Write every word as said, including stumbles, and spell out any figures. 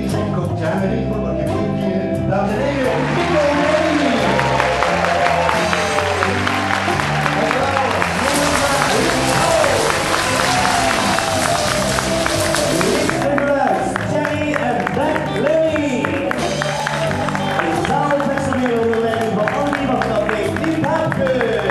Zijn kop Jerry, voor wat je koekje. Dames en heren, Nico Henry. Jenny en Ben Lemmy. In zaal personeel onder leiding van Annie van Café Liefhebbe.